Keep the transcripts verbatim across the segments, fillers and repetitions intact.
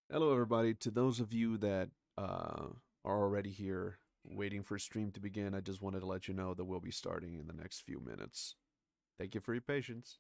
Hello, everybody. To those of you that uh, are already here waiting for stream to begin, I just wanted to let you know that we'll be starting in the next few minutes. Thank you for your patience.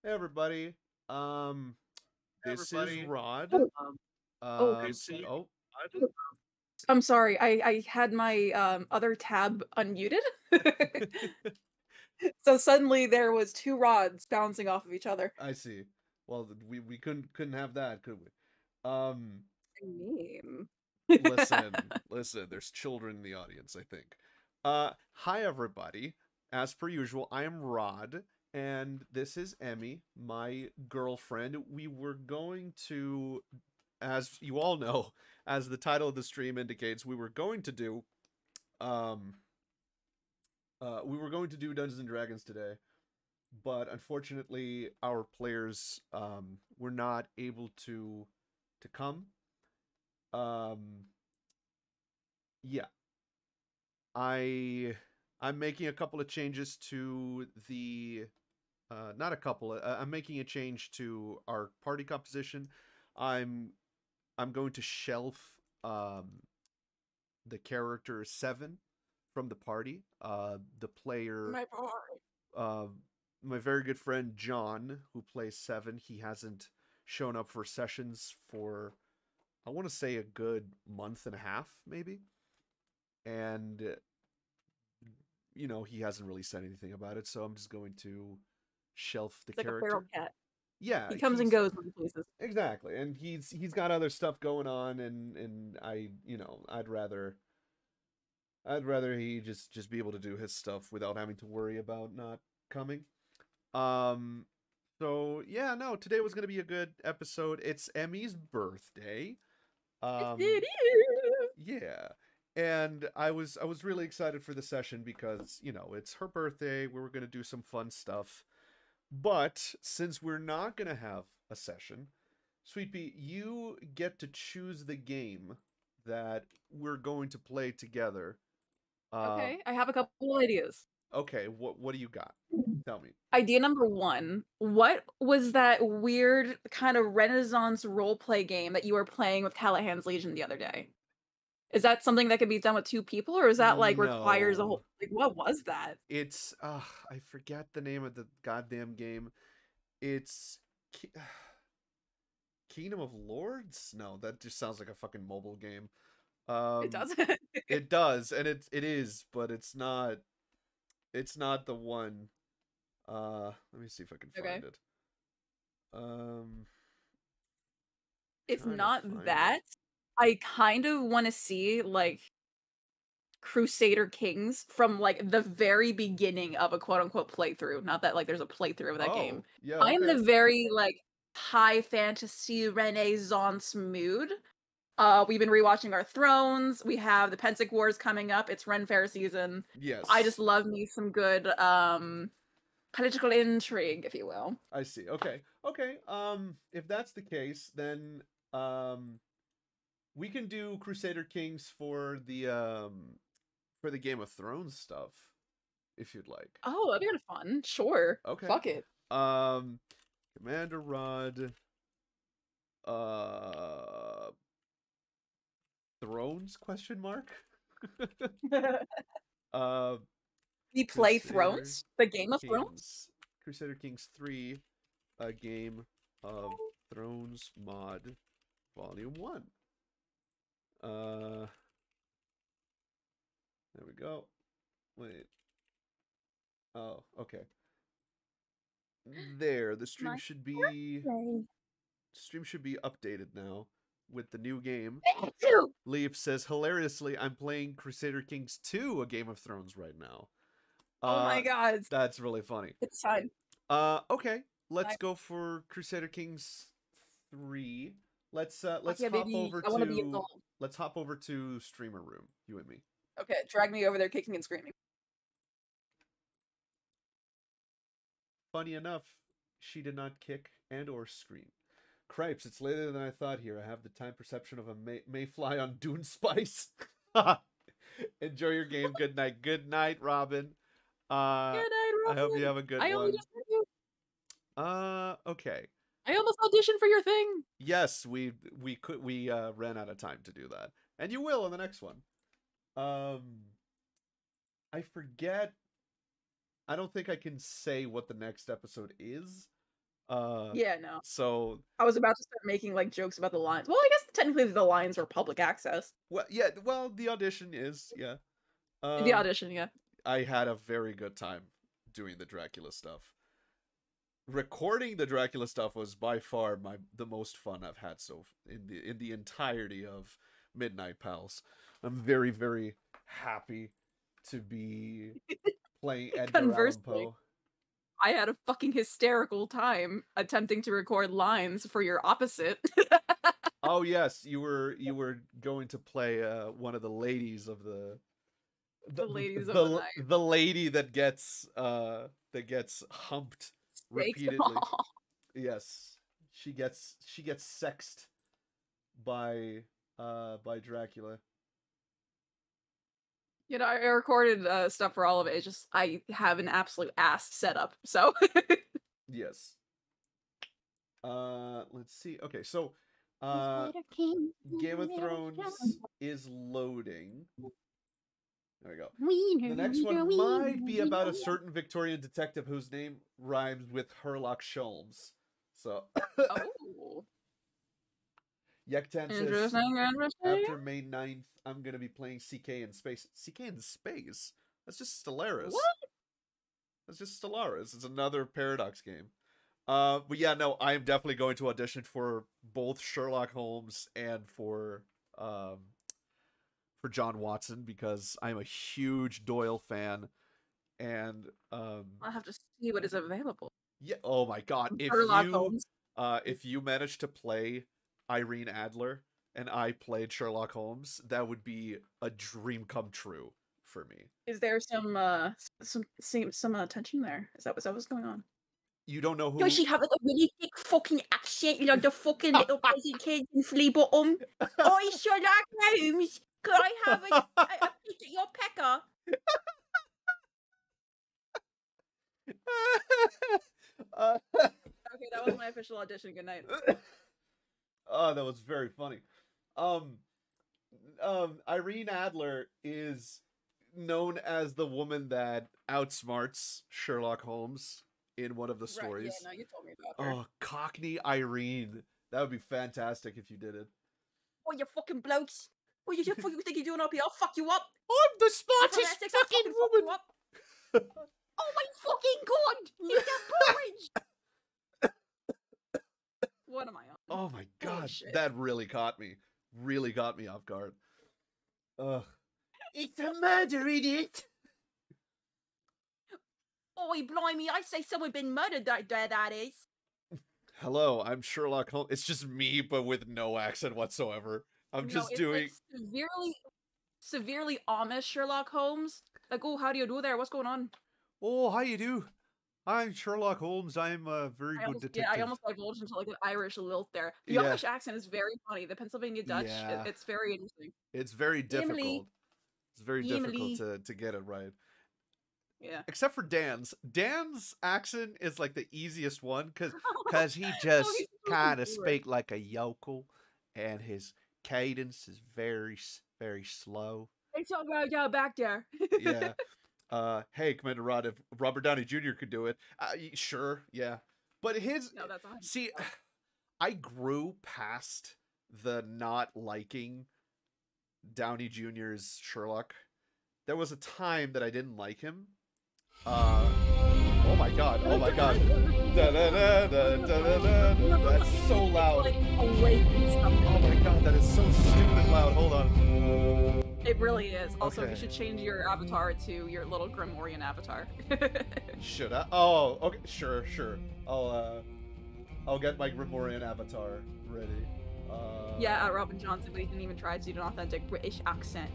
Hey everybody. Um, this is Everybody. Rod. Oh, Um, oh, Um, this is oh, Rod. I'm sorry. I I had my um other tab unmuted. So suddenly there was two rods bouncing off of each other. I see. Well, th- we we couldn't couldn't have that, could we? Um, I mean. listen, listen. There's children in the audience, I think. Uh, hi everybody. As per usual, I am Rod, and this is Emmy, my girlfriend. We were going to, as you all know, as the title of the stream indicates, we were going to do, um, uh, we were going to do Dungeons and Dragons today, but unfortunately, our players um, were not able to to come. Um, yeah, I I'm making a couple of changes to the uh, not a couple. Uh, I'm making a change to our party composition. I'm I'm going to shelf um, the character seven from the party. Uh, the player My boy. uh, my very good friend John, who plays Seven, he hasn't shown up for sessions for I want to say a good month and a half, maybe, and uh, you know he hasn't really said anything about it, so I'm just going to shelf the It's like a feral character. cat. Yeah, He comes and he's goes when he pleases. exactly, and he's he's got other stuff going on, and and I you know I'd rather I'd rather he just just be able to do his stuff without having to worry about not coming. Um, so yeah, no, today was gonna be a good episode. It's Emmy's birthday. Um, It is. yeah, and I was I was really excited for the session because you know it's her birthday. We were gonna do some fun stuff, but since we're not gonna have a session, Sweet Pea, you get to choose the game that we're going to play together. Uh, Okay, I have a couple ideas. okay, what what do you got? Tell me. Idea number one. What was that weird kind of Renaissance roleplay game that you were playing with Callahan's Legion the other day? Is that something that could be done with two people, or is that like requires a No. whole like what was that? It's uh I forget the name of the goddamn game. It's Ki- Kingdom of Lords? No, that just sounds like a fucking mobile game. It Um doesn't. it does, and it it is, but it's not it's not the one. Uh let me see if I can Okay. find it. Um If trying to not find it. that, I kind of want to see like Crusader Kings from like the very beginning of a quote unquote playthrough. Not that like there's a playthrough of that game. Oh, yeah, I am okay. the very like high fantasy Renaissance mood. Uh, we've been rewatching our Thrones. We have the Pensic Wars coming up. It's Ren Fair season. I Yes. just love me some good um political intrigue, if you will. I see. Okay. Okay. Um if that's the case, then um we can do Crusader Kings for the um for the Game of Thrones stuff if you'd like. Oh, that'd be kind of fun. Sure. Okay. Fuck it. Um Commander Rod uh Thrones question mark? uh We play Crusader Thrones? The Game of Thrones? Kings. Crusader Kings three, a Game of Thrones mod volume one. Uh There we go. Wait. Oh, okay. There, the stream My should be birthday. stream should be updated now with the new game. Thank you. Leaf says hilariously, I'm playing Crusader Kings two, a Game of Thrones right now. Oh Uh my god. that's really funny. It's fine. Uh okay, let's I- go for Crusader Kings three. Let's uh Fuck let's yeah, hop baby. over I want to be to involved. let's hop over to streamer room, you and me. Okay, drag me over there kicking and screaming. Funny enough, she did not kick and or scream. Cripes, it's later than I thought here. I have the time perception of a may- mayfly on Dune Spice. Enjoy your game. Good night. Good night, Robin. Uh, Good night, I hope Robin. you have a good I only one. just heard you. Uh, okay. I almost auditioned for your thing. Yes, we we could we uh ran out of time to do that, and you will in the next one. Um, I forget. I don't think I can say what the next episode is, Uh, yeah, no. so I was about to start making like jokes about the lines. Well, I guess technically the lines are public access. well, yeah, well, the audition is, yeah. The Um, audition, yeah. I had a very good time doing the Dracula stuff. Recording the Dracula stuff was by far my the most fun I've had so in the in the entirety of Midnight Pals. I'm very very happy to be playing Edgar Allan Conversely, Poe. I had a fucking hysterical time attempting to record lines for your opposite. Oh yes, you were you were going to play uh, one of the ladies of the The ladies the, of the night. the lady that gets uh that gets humped repeatedly. Yes, she gets she gets sexed by uh by Dracula. You know, I I recorded uh, stuff for all of it. It's just I have an absolute ass setup. So Yes. Uh, let's see. Okay, so uh, Game of Thrones is loading. There we go. The next one might be about a certain Victorian detective whose name rhymes with Sherlock Sholmes. So, oh, Yektan says, interesting, interesting. after May ninth, I'm going to be playing C K in space. C K in space? That's just Stellaris. What? That's just Stellaris. It's another Paradox game. Uh, but yeah, no, I am definitely going to audition for both Sherlock Holmes and for um, for John Watson because I'm a huge Doyle fan, and um, I'll have to see what is available. Yeah. Oh my God. If Sherlock you Holmes. uh, if you managed to play Irene Adler and I played Sherlock Holmes, that would be a dream come true for me. Is there some uh some some some uh, tension there? Is that, is that what's going on? You don't know who? Does she have like a really thick fucking accent, like the fucking little peasant kids in Flea Bottom? Oh, Sherlock Holmes, could I have a, a, a pick at your pecker? uh, Okay, that was my official audition. Good night. Oh, that was very funny. Um, um, Irene Adler is known as the woman that outsmarts Sherlock Holmes in one of the stories. Right, yeah, no, you told me about her. Oh, Cockney Irene. That would be fantastic if you did it. Oh, you fucking blokes. What you, what you think you're doing up here? I'll fuck you up. I'm the I'll smartest fucking fucking fuck woman. you up. Oh my fucking god! It's a porridge! What am I on? Oh my Holy God, shit. that really caught me. Really got me off guard. Ugh. It's a murder, idiot. Oh, blimey, I say someone been murdered that day, that is. Hello, I'm Sherlock Holmes. It's just me, but with no accent whatsoever. I'm No, just it's, doing. like, severely, severely Amish Sherlock Holmes. Like, oh, how do you do there? What's going on? Oh, how you do? I'm Sherlock Holmes. I'm a very I good almost, detective. yeah, I almost divulged into like an Irish lilt there. The Yeah. Irish accent is very funny. The Pennsylvania Dutch, Yeah. it, it's very interesting. It's very difficult. Emily. It's very Emily. difficult to, to get it right. Yeah. Except for Dan's. Dan's accent is like the easiest one because because he Oh, just he's so kind of good. speak like a yokel, and his cadence is very s- very slow. Hey, so go, go back there. Yeah. Uh, hey, Commander Rod, if Robert Downey Junior could do it, uh, y- sure, yeah. But his No, that's on. see, I grew past the not liking Downey Junior's Sherlock. There was a time that I didn't like him. Uh, oh my god, oh my god. Da, da, da, da, da, da, da, da. That's so loud. Like awaken something. Oh my god, that is so stupid loud. Hold on. It really is. Also, Okay. you should change your avatar to your little Grimoire avatar. Should I? Oh, okay, sure, sure. I'll uh, I'll get my Grimorian avatar ready. Uh, Yeah, uh, Robin Johnson, but he didn't even try to do an authentic British accent.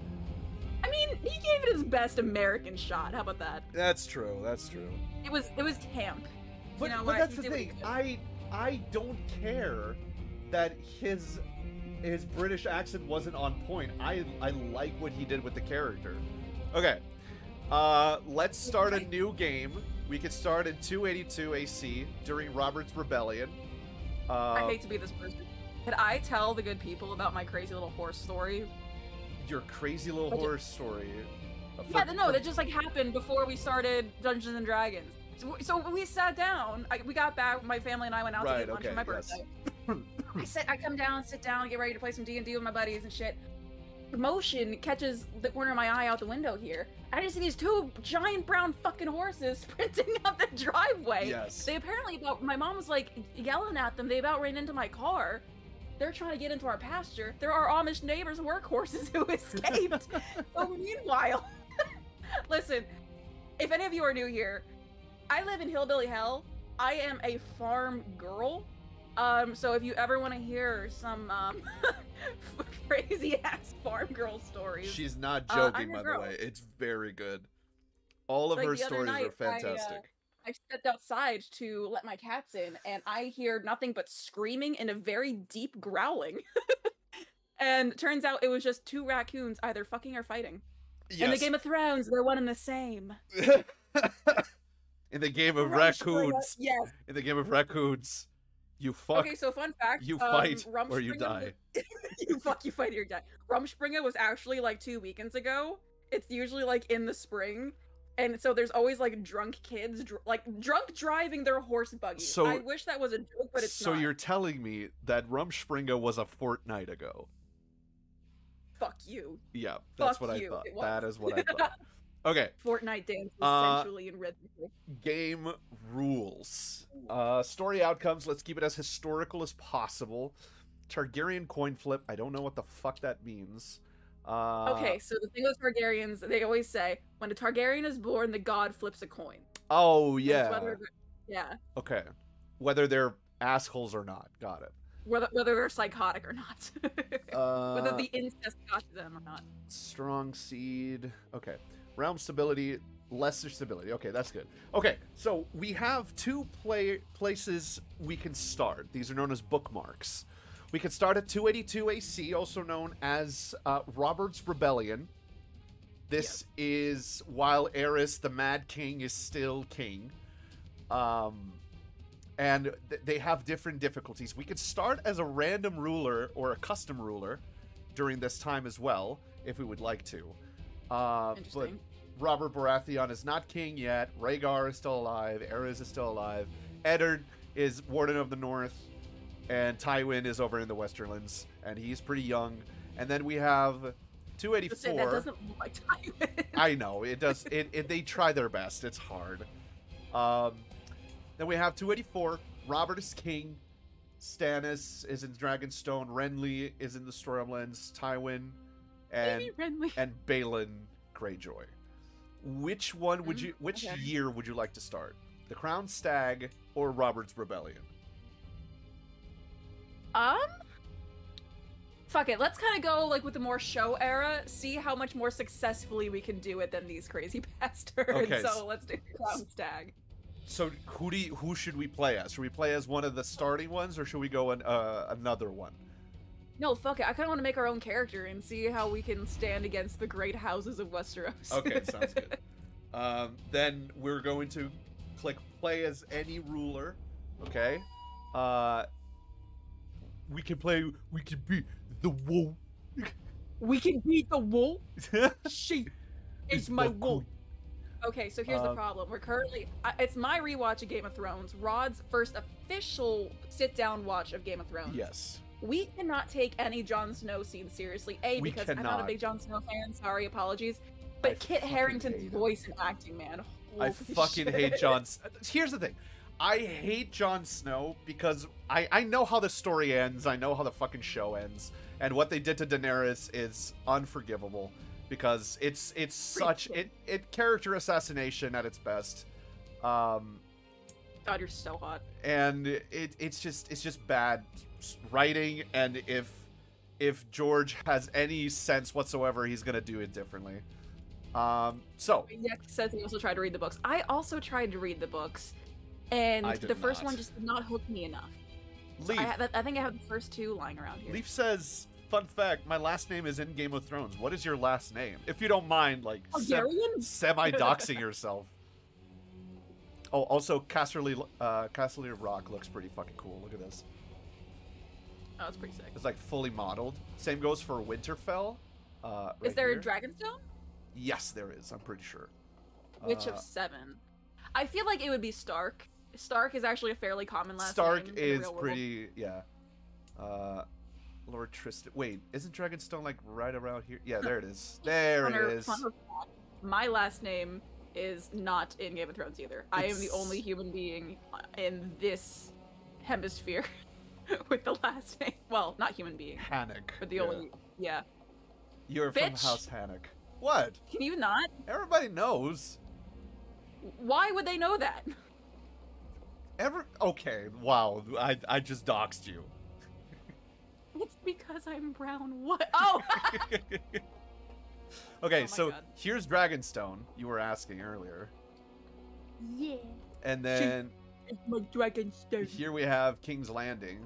I mean, he gave it his best American shot. How about that? that's true. That's true. It was it was camp. But, know but what? that's He the did what he thing. could. I I don't care that his his British accent wasn't on point. I I like what he did with the character. Okay. Uh, let's start a new game. We could start in two eighty-two A C during Robert's Rebellion. Uh, I hate to be this person. Could I tell the good people about my crazy little horse story? your crazy little But- horse story. Uh, Yeah, for- no, for- that just like happened before we started Dungeons and Dragons. So, so we sat down. I, we got back. My family and I went out Right, to get lunch okay, for my yes. birthday. I sit. I come down, sit down, get ready to play some D and D with my buddies and shit. The motion catches the corner of my eye out the window here. I just see these two giant brown fucking horses sprinting up the driveway. Yes. They apparently about. My mom was like yelling at them. They about ran into my car. They're trying to get into our pasture. There are Amish neighbors' workhorses who escaped. So meanwhile, listen, if any of you are new here, I live in Hillbilly Hell. I am a farm girl. Um, so if you ever want to hear some um, crazy ass farm girl stories, She's not Uh, joking, I'm your by girl. the way. It's very good. All of Like, her the other stories night, are fantastic. I, uh, I stepped outside to let my cats in, and I hear nothing but screaming and a very deep growling. And turns out it was just two raccoons either fucking or fighting. Yes. In the Game of Thrones, they're one and the same. In the game of Rumspringa- raccoons. Yes. In the game of raccoons, you fuck, Okay, so fun fact. you um, fight, or you Rumspringa die. was- you fuck, you fight, or you die. Rumspringa was actually like two weekends ago. It's usually like in the spring. And so there's always like drunk kids, dr- like drunk driving their horse buggies. So- I wish that was a joke, but it's so not. you're telling me that Rumspringa was a fortnight ago? Fuck you. Yeah, that's Fuck what you, I thought. it was. That is what I thought. Okay, Fortnite dances Uh, sensually and rhythmically. game rules. Uh, story outcomes. Let's keep it as historical as possible. Targaryen coin flip. I don't know what the fuck that means. Uh, Okay, so the thing with Targaryens, they always say, when a Targaryen is born, the god flips a coin. Oh And it's yeah. Whether, yeah. Okay. Whether they're assholes or not. Got it. Whether, whether they're psychotic or not. Uh, whether the incest got to them or not. Strong seed. Okay. Realm stability, lesser stability. Okay, that's good. Okay, so we have two play places we can start. These are known as bookmarks. We can start at two eighty-two A C, also known as uh, Robert's Rebellion. This is while Aerys, the Mad King, is still king. Um, and th- they have different difficulties. We could start as a random ruler or a custom ruler during this time as well, if we would like to. Uh, but Interesting. Robert Baratheon is not king yet. Rhaegar is still alive. Aerys is still alive. Eddard is Warden of the North. And Tywin is over in the Westerlands. And he's pretty young. And then we have two Just say, that eighty-four. doesn't look like Tywin. I know. It does. It, it, they try their best. It's hard. Um, then we have two eighty-four. Robert is king. Stannis is in Dragonstone. Renly is in the Stormlands. Tywin and Maybe Renly. and Balon Greyjoy. Which one would Mm, you? Which okay. year would you like to start? The Crown Stag or Robert's Rebellion? Um, fuck it. Let's kind of go like with the more show era. See how much more successfully we can do it than these crazy bastards. Okay, So let's do Crown Stag. So who do you, who should we play as? Should we play as one of the starting ones, or should we go an, uh, another one? No, fuck it. I kind of want to make our own character and see how we can stand against the great houses of Westeros. Okay, sounds good. Um, then we're going to click play as any ruler. Okay. Uh, we can play. We can be the wolf. We can beat the wolf. Sheep is my wolf. Okay, so here's the Um, problem. We're currently. I, it's my rewatch of Game of Thrones. Rod's first official sit-down watch of Game of Thrones. Yes. We cannot take any Jon Snow scene seriously. A, We because I'm not a cannot. big Jon Snow fan. Sorry, apologies. But I Kit fucking Harington's hate him. voice and acting, man. I Holy fucking shit. hate Jon. S- Here's the thing. I hate Jon Snow because I I know how the story ends. I know how the fucking show ends, and what they did to Daenerys is unforgivable because it's it's such it it character assassination at its best. Um, God, you're so hot. and it it's just it's just bad writing, and if if George has any sense whatsoever, he's gonna do it differently. Um, so Yak says he also tried to read the books. I also tried to read the books, and I did the first not. one just did not hook me enough. So Leaf I, ha- I think I have the first two lying around here. Leaf says, "Fun fact: my last name is in Game of Thrones. What is your last name? If you don't mind, like sem- Targaryen? semi-doxing yourself." Oh, also, Casterly, uh, Casterly Rock looks pretty fucking cool. Look at this. Oh, that's pretty sick. It's like fully modeled. Same goes for Winterfell. Uh, Is right there here. a Dragonstone? Yes, there is. I'm pretty sure. Witch Uh, of Seven. I feel like it would be Stark. Stark is actually a fairly common last Stark name. in the is real world. pretty, yeah. Uh, Lord Tristan. Wait, isn't Dragonstone like right around here? Yeah, there it is. There Fun or- it is. fun or fact, my last name is not in Game of Thrones either. I am the It's- only human being in this hemisphere with the last name. Well, not human being, Hannock. but the yeah. only. Yeah. You're from Bitch. House Hannock. What? Can you not? Everybody knows. Why would they know that? Ever? Okay. Wow. I I just doxed you. It's because I'm brown. What? Oh! Okay, Oh my so God. here's Dragonstone. You were asking earlier, Yeah. and then It's my Dragonstone. here we have King's Landing.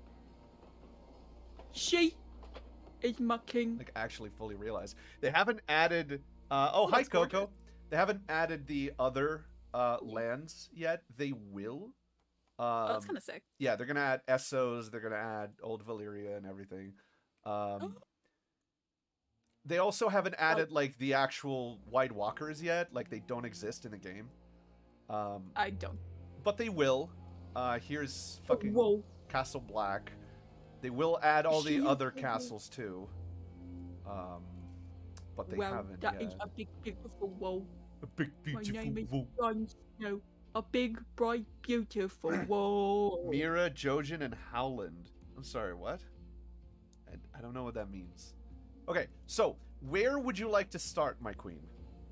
She is my king. Like actually fully realized they haven't added. Uh, oh, Oh, hi that's Coco. gorgeous. They haven't added the other uh, lands yet. They will. Um, Oh, that's kind of sick. Yeah, they're gonna add Essos. They're gonna add Old Valyria and everything. Um, they also haven't added like the actual White Walkers yet. Like they don't exist in the game. Um, I don't. but they will. Uh, here's fucking Whoa. Castle Black. They will add all the Shit. other castles too. Um, but they Well, haven't that is yet. a big, beautiful wall. A big My beautiful name is wall. Jon Snow. A big, bright, beautiful wall. Mira, Jojen, and Howland. I'm sorry, what? I, I don't know what that means. Okay, so where would you like to start, my queen?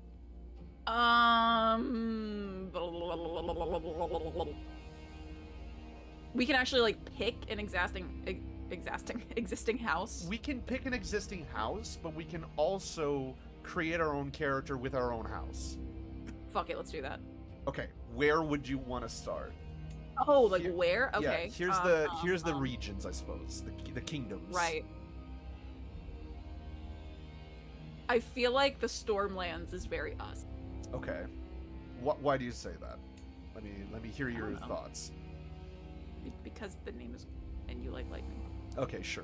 Um. We can actually like pick an existing, ex- existing, existing house. We can pick an existing house, but we can also create our own character with our own house. Fuck it, let's do that. Okay, where would you want to start? Oh, like Here- where? Okay. Yeah, here's um, the um, here's the um, regions, I suppose. The ki- the kingdoms. Right. I feel like the Stormlands is very us. Okay. What? Why do you say that? Let me let me hear your don't know. thoughts. Be- Because the name is, and you like lightning. Okay, sure.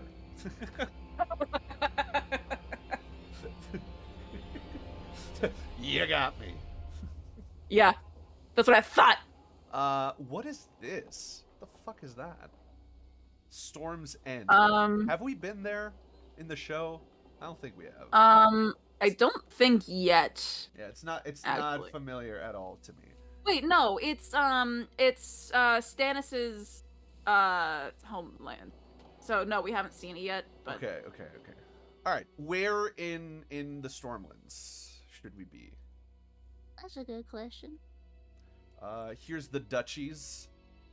You got me. Yeah, that's what I thought. Uh, what is this? What the fuck is that? Storm's End. Um, Have we been there in the show? I don't think we have. um, I don't think yet. yeah, it's not. It's not actually. familiar at all to me. Wait, no, it's um, it's uh Stannis's uh homeland. So no, we haven't seen it yet. But Okay, okay, okay. All right, where in in the Stormlands should we be? That's a good question. Uh, here's the duchies.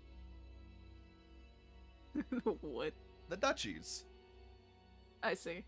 what? The duchies. I see.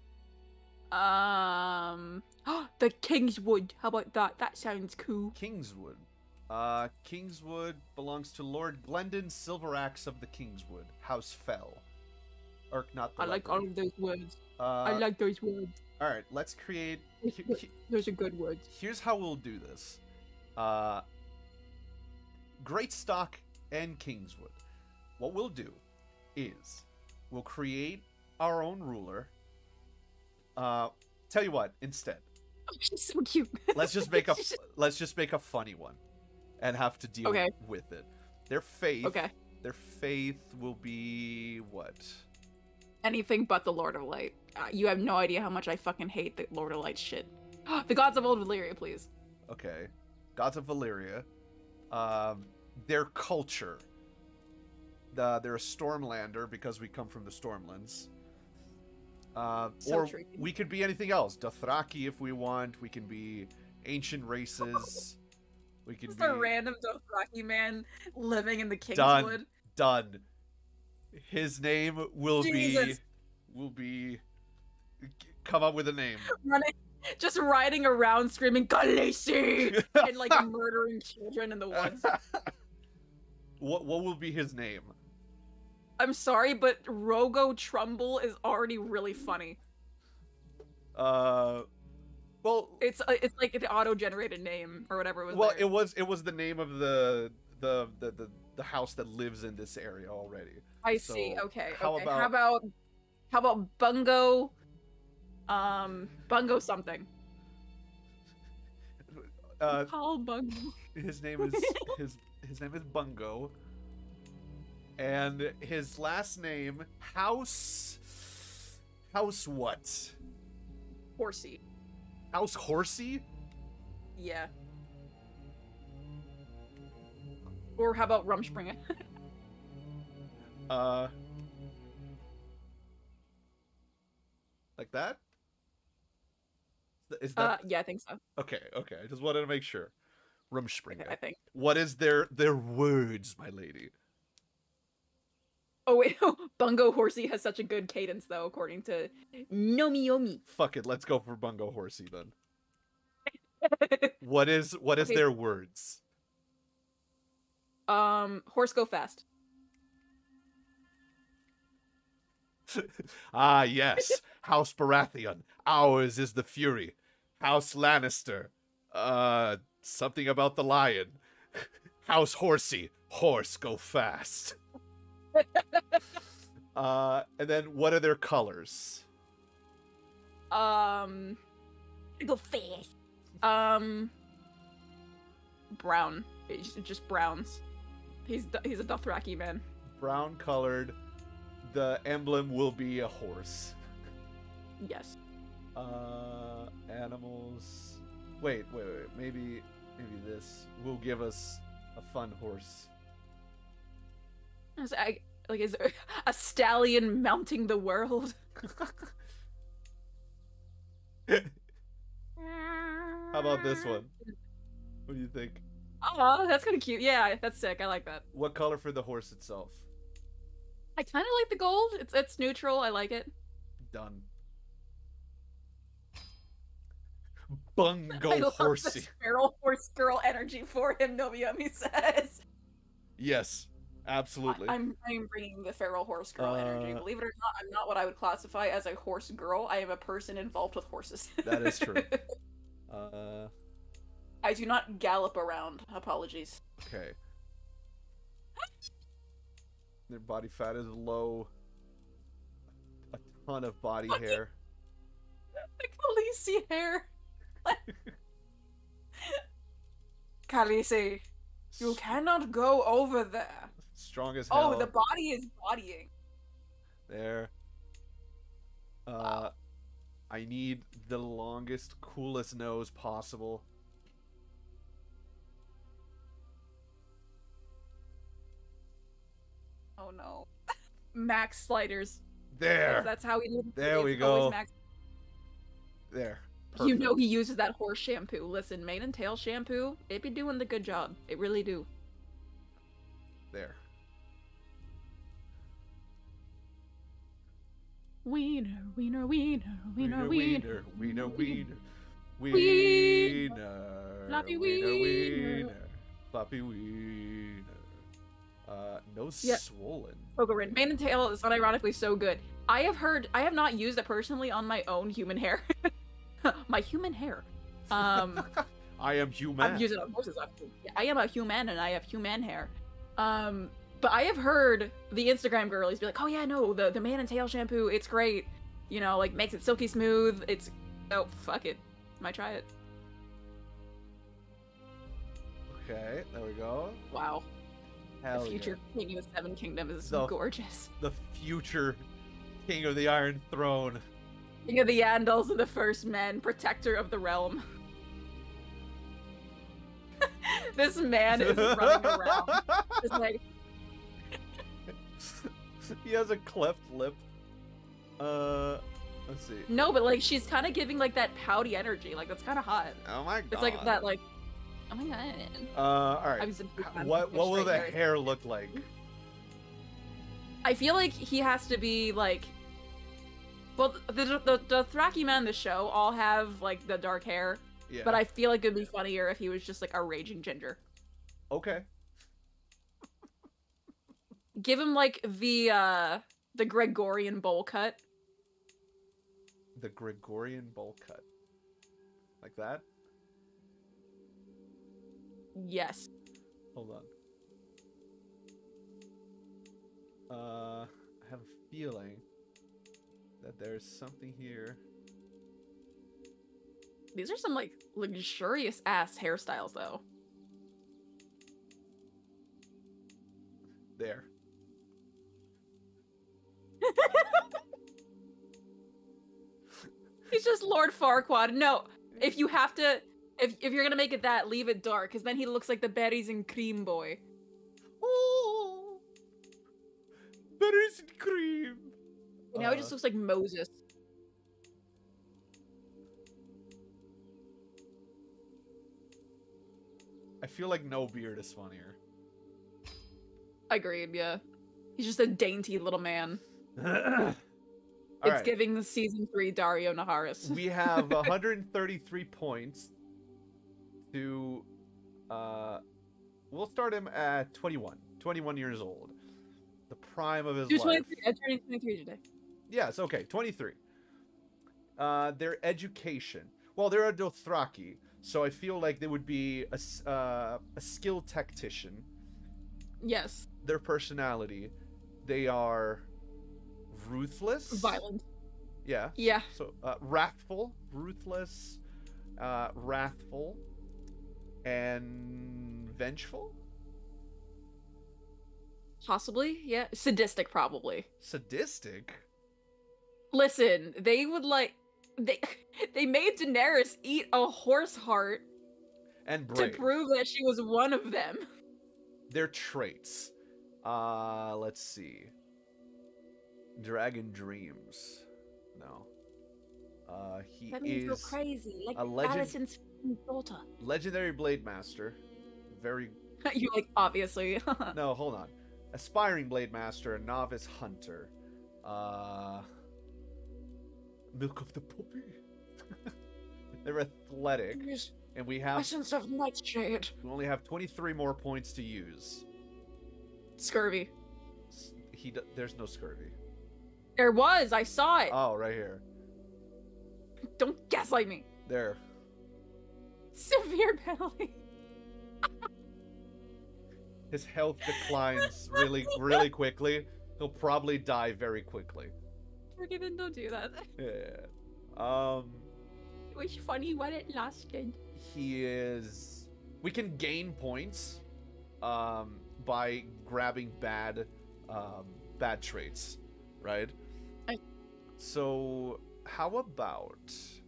Um, the Kingswood. How about that? That sounds cool. Kingswood. Uh, Kingswood belongs to Lord Glendon Silveraxe of the Kingswood, House Fell. Or not the I like all Leopard. of those words. Uh, I like those words. all right, let's create. Those, he- he- those are good words. here's how we'll do this. Uh, Greatstock and Kingswood. What we'll do is we'll create our own ruler. Uh, tell you what, instead, She's so cute. let's just make a let's just make a funny one, and have to deal Okay. with it. Their faith. Okay. Their faith will be what? Anything but the Lord of Light. Uh, you have no idea how much I fucking hate the Lord of Light shit. The gods of Old Valyria, please. Okay. Gods of Valyria. Um, their culture. The, they're a Stormlander because we come from the Stormlands. Uh, So or tricky. we could be anything else. Dothraki if we want. We can be ancient races. We can Just be a random Dothraki man living in the Done. Kingswood. done. His name will be Jesus. will be come up with a name. Running, just riding around screaming Khaleesi and like murdering children in the woods. what what will be his name? I'm sorry, but Rogo Trumbull is already really funny. Uh, well, It's uh, it's like the auto-generated name or whatever it was. well, there. it was it was the name of the the the the, the house that lives in this area already. I see. so Okay. how okay. about- How about how about Bungo? Um, Bungo something. uh, Paul Bungo. his name is his his name is Bungo, and his last name House House what? Horsey. House Horsey? Yeah. Or how about Rumspringa? uh, like that? Is that Uh, yeah, I think so. okay? Okay, I just wanted to make sure. Rumspringa. Okay, I think. What is their their words, my lady? Oh wait, Bungo Horsey has such a good cadence though, according to Nomi Yomi. Fuck it, let's go for Bungo Horsey then. What is what is Okay. their words? Um, horse go fast. Ah, yes. House Baratheon. Ours is the fury. House Lannister. Uh, something about the lion. House Horsey. Horse go fast. uh, and then what are their colors? Um, Go fast. um, brown. It's just browns. He's he's a Dothraki man. Brown colored. The emblem will be a horse. Yes. Uh, animals. Wait, wait, wait. Maybe, maybe this will give us a fun horse. I was- I- like, is there a stallion mounting the world? How about this one? What do you think? Oh, that's kind of cute. Yeah, that's sick. I like that. What color for the horse itself? I kind of like the gold. It's it's neutral. I like it. Done. I Bungo love the Horsey. feral horse girl energy for him. Nobuyomi says. Yes, absolutely. I, I'm I'm bringing the feral horse girl energy. Uh, Believe it or not, I'm not what I would classify as a horse girl. I am a person involved with horses. That is true. Uh, I do not gallop around. Apologies. okay. Their body fat is low. A ton of body Fucking- hair. The Khaleesi hair. Khaleesi, you cannot go over there. Strong as hell. Oh, the body is bodying. There. Uh, Wow. I need the longest, coolest nose possible. Oh no. Max sliders. There. That's, that's how he did it. There we It's always go. Max. There. You know Perfect. he uses that horse shampoo. Listen, mane and tail shampoo, it be doing the good job. It really do. There. Wiener, wiener, wiener, wiener, wiener. wiener, wiener, wiener, Wiener. wiener, Floppy wiener, wiener. wiener, floppy wiener. Uh, no Yeah. swollen. Pokerin. Mane and tail is unironically so good. I have heard, I have not used it personally on my own human hair. My human hair. Um, I am human. I've used it on horses. Obviously. Yeah, I am a human and I have human hair. Um, but I have heard the Instagram girlies be like, "Oh yeah, no, the the mane and tail shampoo, it's great. You know, like makes it silky smooth. It's oh fuck it, might try it." Okay, there we go. Wow, Hell the future king of the Seven Kingdom is The- gorgeous. yeah. The future king of the Iron Throne. King of the Andals and the First Men, protector of the realm. This man is running around, just like, He has a cleft lip. Uh, let's see. no, but like she's kind of giving like that pouty energy. Like that's kind of hot. Oh my god. It's like that, like, oh my god. Uh, all I right. was a big fan What of what will the straight hair. hair look like? I feel like he has to be like, well, the the, the Dothraki men in the show all have like the dark hair, Yeah. but I feel like it'd be funnier if he was just like a raging ginger. Okay. Give him like the uh the Gregorian bowl cut. The Gregorian bowl cut. Like that? Yes. Hold on. Uh, I have a feeling that there's something here. These are some like luxurious ass hairstyles though. There. He's just Lord Farquaad. No, if you have to, if if you're gonna make it that, leave it dark, because then he looks like the berries and cream boy. Oh, berries and cream. And now Uh, he just looks like Moses. I feel like no beard is funnier. Agreed. Yeah, he's just a dainty little man. All It's right. giving the season three Dario Naharis. We have one hundred thirty-three points to uh we'll start him at twenty-one. twenty-one years old. The prime of his Do life. twenty-three. I'm turning twenty-three today. Yes, okay, twenty-three. Uh their education. Well, they're a Dothraki, so I feel like they would be a s- uh, a skill tactician. Yes. Their personality, they are ruthless, Violent. Yeah. Yeah. So uh, wrathful, ruthless, uh, wrathful, and vengeful. Possibly. Yeah. Sadistic, probably. Sadistic. Listen, they would like they they made Daenerys eat a horse heart And to brave. prove that she was one of them. Their traits. Uh, let's see. Dragon dreams. No. Uh, he That means you're is crazy, like a legend- Alicent's daughter. legendary blade master. Very You like obviously. no, hold on. Aspiring blade master, a novice hunter. Uh, milk of the puppy. They're athletic, and we have Essence of nightshade. we only have twenty-three more points to use. Scurvy. S- He d- there's no scurvy. There was. I saw it. Oh, right here. Don't gaslight me. There. Severe penalty. His health declines really, really quickly. He'll probably die very quickly. Forgiven. Don't do that. Yeah. Um, It was funny when it lasted. he is. We can gain points, um, by grabbing bad, um, bad traits, right? I- So how about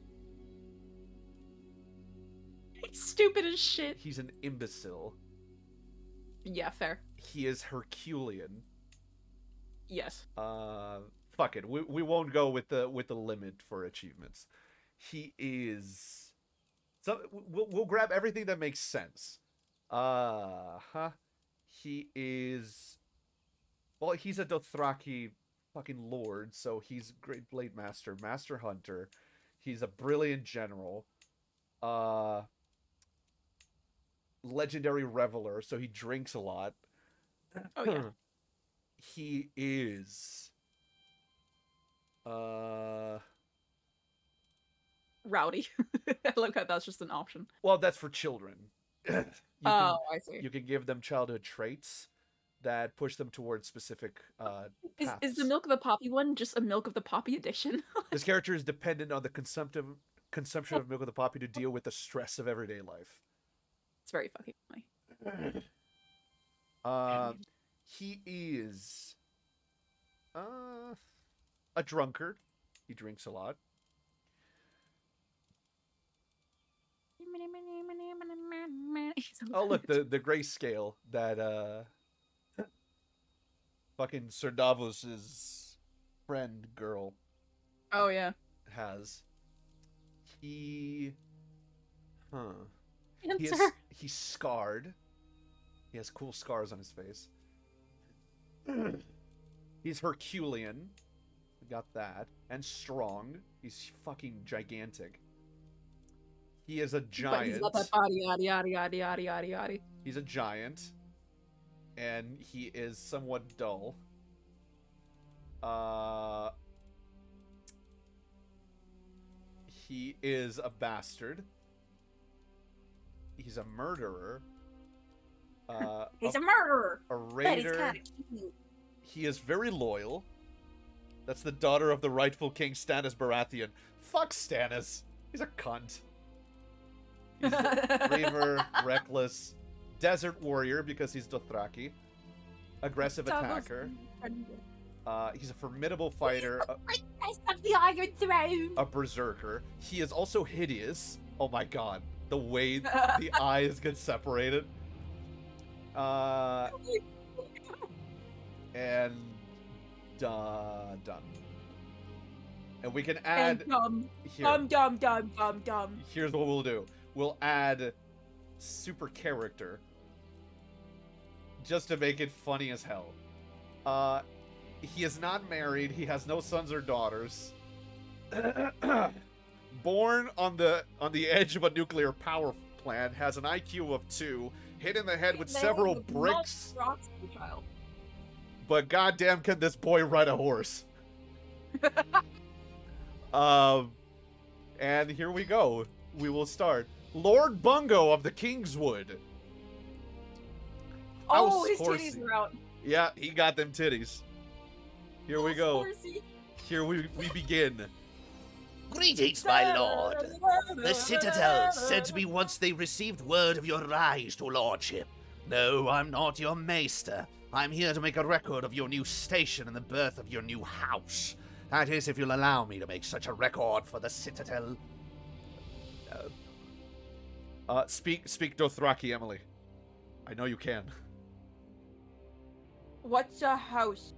Stupid as shit. he's an imbecile? Yeah, fair. He is Herculean. Yes. Uh, fuck it. We we won't go with the with the limit for achievements. He is. So we'll we'll grab everything that makes sense. Uh huh. He is. Well, he's a Dothraki fucking lord, so he's great blade master, master hunter. He's a brilliant general. Uh. Legendary reveler, so he drinks a lot. Oh yeah. He is uh Rowdy. I like how that's just an option. well, that's for children. you Oh, I see. can, you can give them childhood traits that push them towards specific uh Is is the paths. milk of the poppy one just a milk of the poppy edition? This character is dependent on the consumptive consumption of milk of the poppy to deal with the stress of everyday life. It's very fucking funny. Uh, he is uh a drunkard. He drinks a lot. Oh, look, the the grayscale that uh fucking Sir Davos's friend girl Oh yeah. has. He huh. He is, Answer. he's scarred. He has cool scars on his face. He's Herculean. We got that. And strong. He's fucking gigantic. He is a But giant. he's got that body, yada yada yada yada yada yada. He's a giant. And he is somewhat dull. Uh He is a bastard. He's a murderer. Uh, He's a, a murderer. a But he's raider. kind of cute. He is very loyal. That's the daughter of the rightful king Stannis Baratheon. Fuck Stannis. He's a cunt. He's a braver, reckless, desert warrior because he's Dothraki. Aggressive attacker. Uh, he's a formidable fighter. A, Princess of the Iron Throne. a berserker. He is also hideous. Oh my god. The way the eyes get separated. Uh, and uh, done. And we can add... And dumb. Here, Dumb, dumb, dumb, dumb, dumb. here's what we'll do. We'll add super character. Just to make it funny as hell. Uh, he is not married. He has no sons or daughters. Born on the on the edge of a nuclear power plant, has an I Q of two, hit in the head with They several have bricks. rocks for the child. But goddamn, can this boy ride a horse? um, and here we go. We will start. Lord Bungo of the Kingswood. Oh, House his Horsey. titties are out. Yeah, he got them titties. Here we go. Horsey. Here we, we begin. Greetings, my lord. The Citadel sent me once they received word of your rise to lordship. No, I'm not your maester. I'm here to make a record of your new station and the birth of your new house. That is, if you'll allow me to make such a record for the Citadel. Uh, uh, speak, speak Dothraki, Emily. I know you can. What's a house?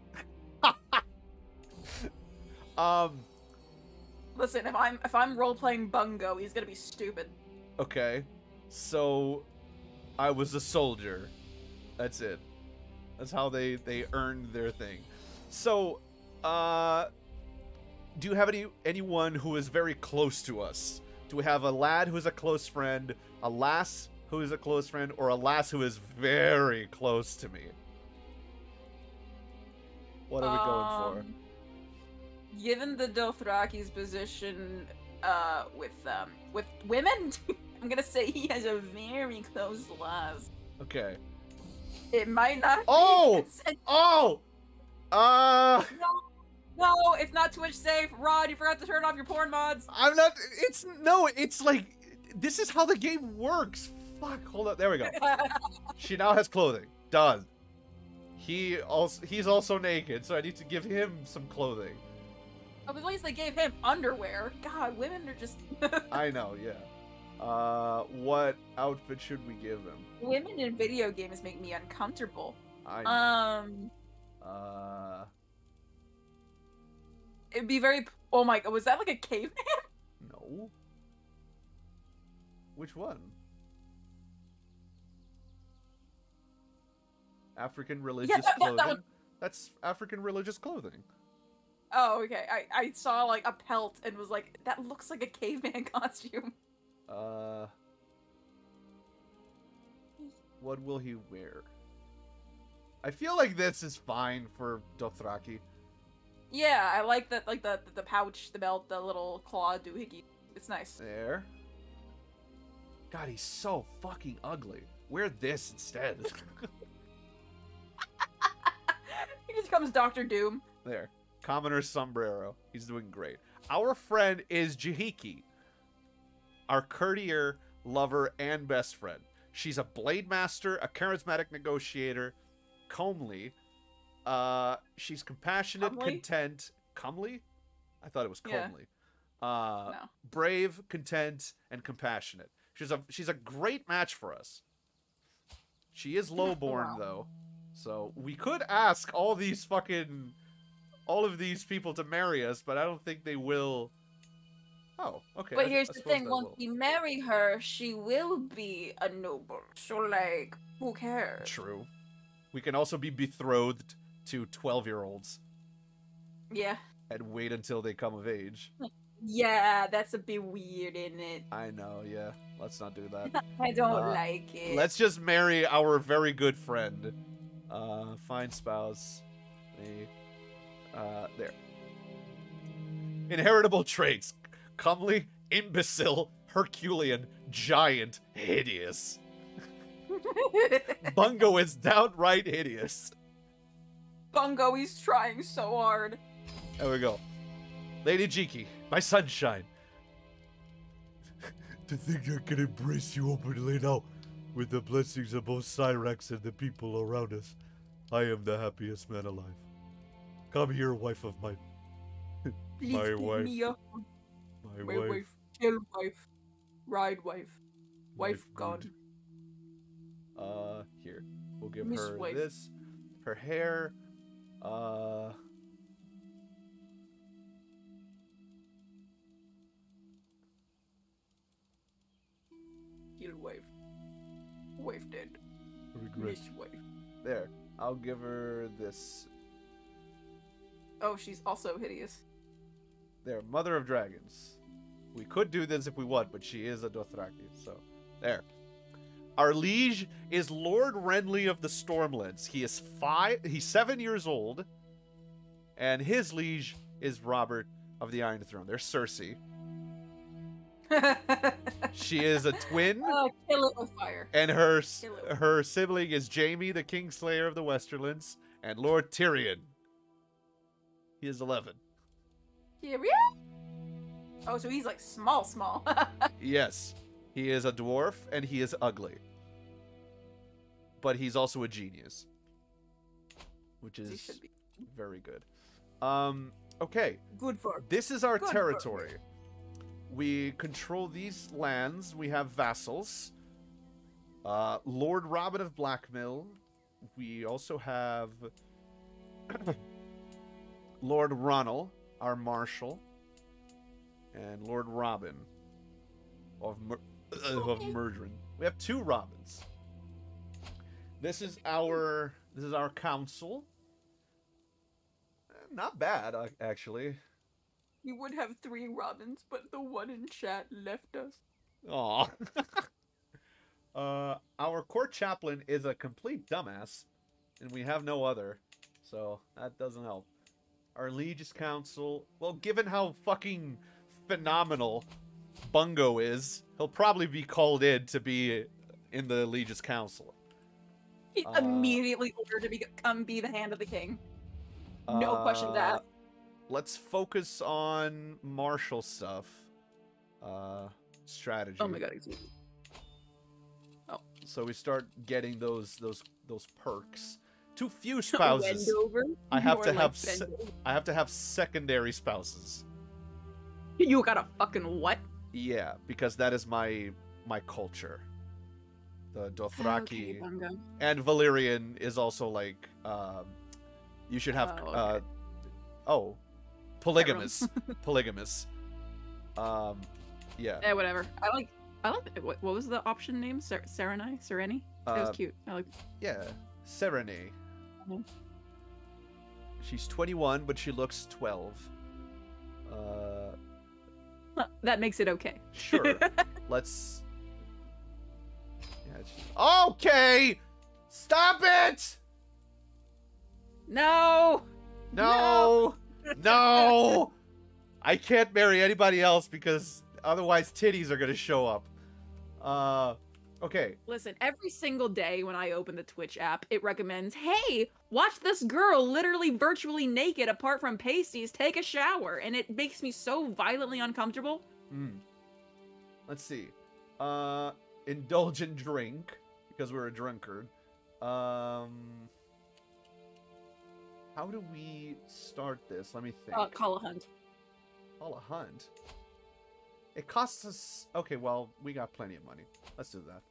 um, Listen, if I'm if I'm role playing Bungo, he's gonna be stupid. okay. So, I was a soldier. That's it. That's how they, they earned their thing. So, uh, do you have any anyone who is very close to us? Do we have a lad who's a close friend, a lass who is a close friend, or a lass who is very close to me? What are we going Um, Given the Dothraki's position uh, with um, with women, I'm gonna say he has a very close lass. for? Okay. It might not. Oh! Be consent- Oh! Uh, no, no, it's not Twitch safe. Rod, you forgot to turn off your porn mods. I'm not, it's, no, it's like, this is how the game works. Fuck, hold up, there we go. She now has clothing. Done. He also, he's also naked, so I need to give him some clothing. Oh, at least they gave him underwear. God, women are just. I know, yeah. Uh, what outfit should we give him? Women in video games make me uncomfortable. I know. Um, Uh, it'd be very. Oh my god, was that like a caveman? no. Which one? African religious that- that- that clothing? one. That's African religious clothing. Oh, okay. I I saw like a pelt and was like, that looks like a caveman costume. Uh, what will he wear? I feel like this is fine for Dothraki. Yeah, I like that. Like the the pouch, the belt, the little claw doohickey. It's nice. There. God, he's so fucking ugly. Wear this instead. He just becomes Doctor Doom. There. Commoner's sombrero. He's doing great. Our friend is Jahiki, our courtier, lover, and best friend. She's a blade master, a charismatic negotiator, comely. Uh, she's compassionate, Comely? content. Comely? I thought it was Yeah. comely. Uh, No. brave, content, and compassionate. She's a she's a great match for us. She is lowborn Wow. though, so we could ask all these fucking all of these people to marry us, but I don't think they will. Oh, okay. But I- here's I the suppose thing: they once will. we marry her, she will be a noble. So, like, who cares? True. We can also be betrothed to twelve-year-olds Yeah. and wait until they come of age. Yeah, that's a bit weird, isn't it? I know, yeah. Let's not do that. I don't Uh, like it. Let's just marry our very good friend. Uh, find spouse. Me. Uh, there. Inheritable traits. Comely, imbecile, Herculean, giant, hideous. Bungo is downright hideous. Bungo, he's trying so hard. There we go. Lady Jiki, my sunshine. To think I can embrace you openly now, with the blessings of both Cyrax and the people around us. I am the happiest man alive. Come here, wife of mine. Please My give wife. me a My, my wife. wife, kill wife, ride wife, wife Wife gone. good. Uh, here. We'll give Miss her Wife. this. Her hair. Uh... Kill wife. Wife dead. Regret. Miss wife. There. I'll give her this. Oh, she's also hideous. There. Mother of Dragons. We could do this if we want, but she is a Dothraki, so... There. Our liege is Lord Renly of the Stormlands. He is five... He's seven years old. And his liege is Robert of the Iron Throne. There's Cersei. She is a twin. Oh, kill it with fire. And her Kill it. her sibling is Jaime, the Kingslayer of the Westerlands, and Lord Tyrion. He is eleven. Tyrion? Oh, so he's like small, small. Yes, he is a dwarf and he is ugly, but he's also a genius, which he is should be. very good. Um, okay, Good for this is our Good for territory. We control these lands. We have vassals. Uh, Lord Robin of Blackmill. We also have Lord Ronald, our marshal, and Lord Robin of Mer uh, of Murdrin. We have two Robins. This is our this is our council. Eh, Not bad, uh, actually. We would have three Robins, but the one in chat left us. Aw. uh, our court chaplain is a complete dumbass, and we have no other, so that doesn't help. Our liege's council, well, given how fucking phenomenal Bungo is, he'll probably be called in to be in the liege's council. He Uh, immediately ordered to become be the hand of the king. No questions Uh, asked. Let's focus on martial stuff. Uh, strategy. Oh my god, excuse me. So we start getting those those those perks. Too few Bend spouses. over. I have More to like have bend se- over. I have to have secondary spouses. You got a fucking what? Yeah, because that is my my culture. The Dothraki Okay, Bungo. and Valyrian is also like um, you should have Oh, uh, okay. oh polygamous polygamous. Um, yeah. Eh, whatever. I like. I like. What, what was the option name? Ser- Serenai? Sereni? That was Uh, cute. I like. Yeah, Serene. Mhm. She's twenty-one, but she looks twelve. Uh, That makes it okay. sure. Let's. Yeah, she- Okay, stop it! No. No, no, I can't marry anybody else because otherwise titties are gonna show up. Uh, okay. Listen, every single day when I open the Twitch app, it recommends, hey, watch this girl literally virtually naked apart from pasties take a shower. And it makes me so violently uncomfortable. Hmm. Let's see. Uh, indulge in drink because we're a drunkard. Um, how do we start this? Let me think. Uh, call a hunt. Call a hunt. It costs us. Okay, well, we got plenty of money. Let's do that.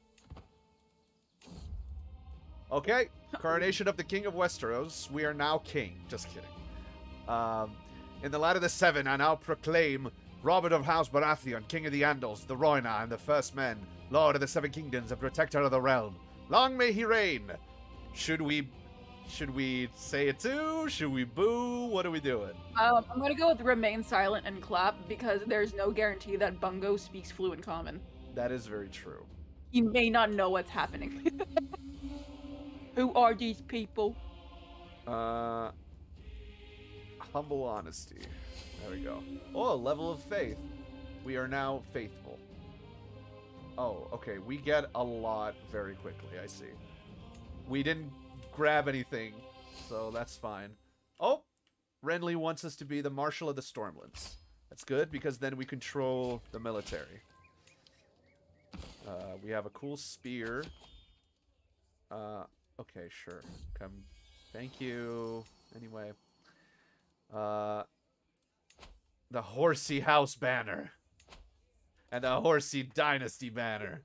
Okay, coronation of the King of Westeros. We are now king. Just kidding. Um, in the light of the Seven, I now proclaim Robert of House Baratheon, King of the Andals, the Rhoynar, and the First Men, Lord of the Seven Kingdoms, and Protector of the Realm. Long may he reign. Should we, should we say it too? Should we boo? What are we doing? Um, I'm gonna go with remain silent and clap because there's no guarantee that Bungo speaks fluent common. That is very true. He may not know what's happening. Who are these people? Uh, humble honesty. There we go. Oh, level of faith. We are now faithful. Oh, okay. We get a lot very quickly. I see. We didn't grab anything, so that's fine. Oh, Renly wants us to be the Marshal of the Stormlands. That's good because then we control the military. Uh, we have a cool spear. Uh, okay, sure. Come. Thank you. Anyway. Uh, the Horsey House banner. And the Horsey Dynasty banner.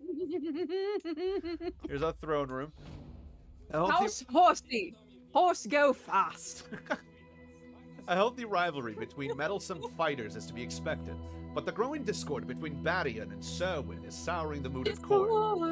Here's our throne room. A healthy, House Horsey! Horse go fast! a healthy rivalry between meddlesome fighters is to be expected, but the growing discord between Barian and Serwyn is souring the mood of court.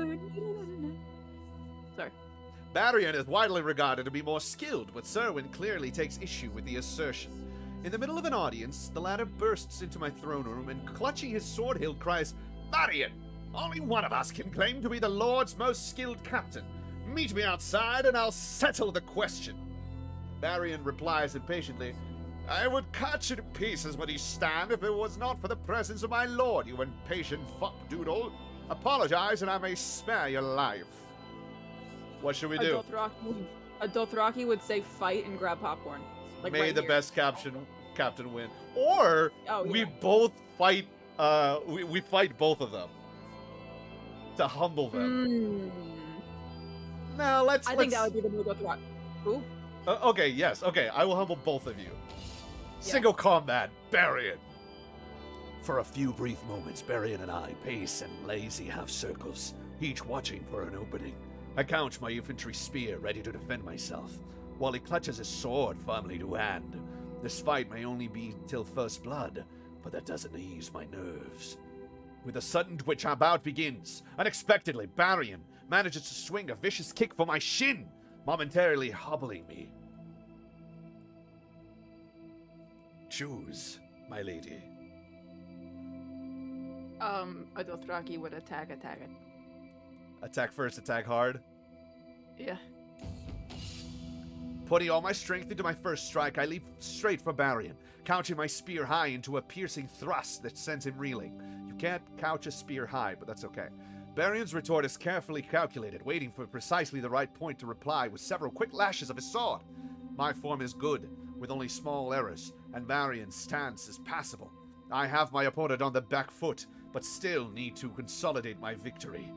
Sorry. Barian is widely regarded to be more skilled, but Serwyn clearly takes issue with the assertion. In the middle of an audience, the latter bursts into my throne room and, clutching his sword hilt, cries, "Barian! Only one of us can claim to be the Lord's most skilled captain. Meet me outside and I'll settle the question." Barian replies impatiently, "I would cut you to pieces where you stand if it was not for the presence of my lord, you impatient fuck-doodle. Apologize and I may spare your life." What should we A do? Dothraki would, a Dothraki would say fight and grab popcorn. Like May right the here. best captain captain win. Or Oh, we yeah. both fight uh we, we fight both of them. To humble them. Mm. No, let's I let's think that would be the move Dothraki. Ooh. Uh, okay, yes, okay. I will humble both of you. Single combat, Barian. For a few brief moments, Barian and I pace in lazy half-circles, each watching for an opening. I couch my infantry spear, ready to defend myself, while he clutches his sword firmly to hand. This fight may only be till first blood, but that doesn't ease my nerves. With a sudden twitch, our bout begins. Unexpectedly, Barian manages to swing a vicious kick for my shin, momentarily hobbling me. Choose, my lady. Um, a Dothraki would attack, attack it. Attack first, attack hard. Yeah. Putting all my strength into my first strike, I leap straight for Barian, couching my spear high into a piercing thrust that sends him reeling. You can't couch a spear high, but that's okay. Barian's retort is carefully calculated, waiting for precisely the right point to reply with several quick lashes of his sword. My form is good, with only small errors, and Barian's stance is passable. I have my opponent on the back foot, but still need to consolidate my victory.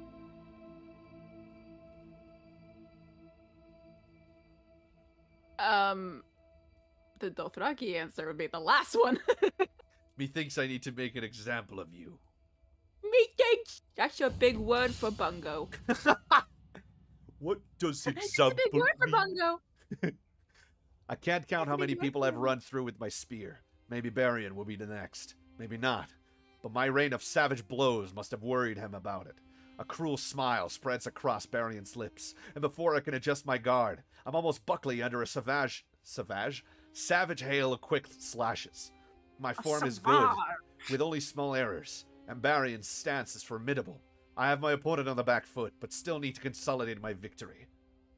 Um, the Dothraki answer would be the last one. Methinks I need to make an example of you. Methinks! That's a big word for bungo. What does That's a example big word for mean? bungo. I can't count That's how a many big people I've weapon. run through with my spear. Maybe Barian will be the next. Maybe not. But my rain of savage blows must have worried him about it. A cruel smile spreads across Barian's lips, and before I can adjust my guard, I'm almost buckling under a savage... Savage? Savage hail of quick slashes. My form is good, with only small errors, and Barian's stance is formidable. I have my opponent on the back foot, but still need to consolidate my victory.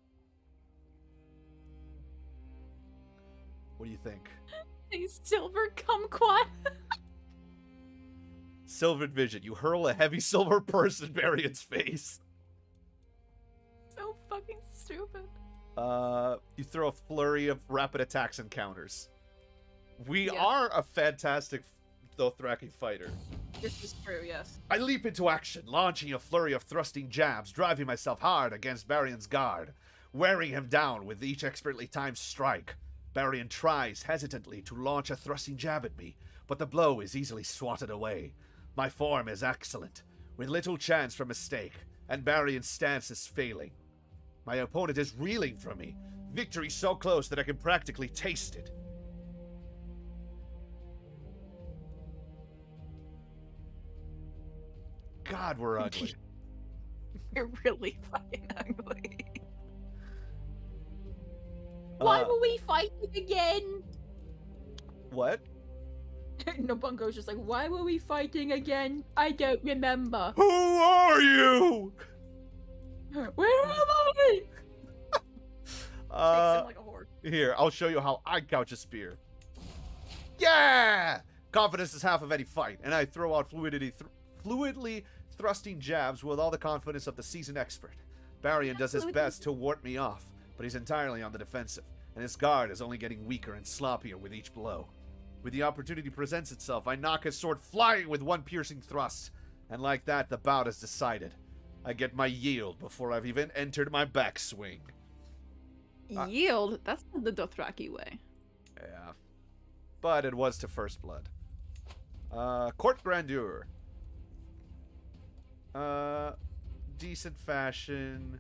What do you think? A silver kumquat. Silvered Vision. You hurl a heavy silver purse in Barian's face. So fucking stupid. Uh, you throw a flurry of rapid attacks and counters. We Yeah. are a fantastic Dothraki fighter. This is true, yes. I leap into action, launching a flurry of thrusting jabs, driving myself hard against Barian's guard, wearing him down with each expertly timed strike. Barian tries hesitantly to launch a thrusting jab at me, but the blow is easily swatted away. My form is excellent, with little chance for mistake, and Barian's stance is failing. My opponent is reeling from me, victory so close that I can practically taste it. God, we're ugly. You're really fucking ugly. Why Uh, were we fighting again? What? No, Bungo's just like, why were we fighting again? I don't remember. Who are you? Where am I? Uh, Takes him like a horse. Here, I'll show you how I couch a spear. Yeah! Confidence is half of any fight, and I throw out fluidity th- fluidly thrusting jabs with all the confidence of the seasoned expert. Barian does his Fluidly- best to ward me off, but he's entirely on the defensive, and his guard is only getting weaker and sloppier with each blow. When the opportunity presents itself, I knock his sword flying with one piercing thrust. And like that, the bout is decided. I get my yield before I've even entered my backswing. Uh, Yield? That's not the Dothraki way. Yeah. But it was to first blood. Uh, Court Grandeur. Uh, decent fashion.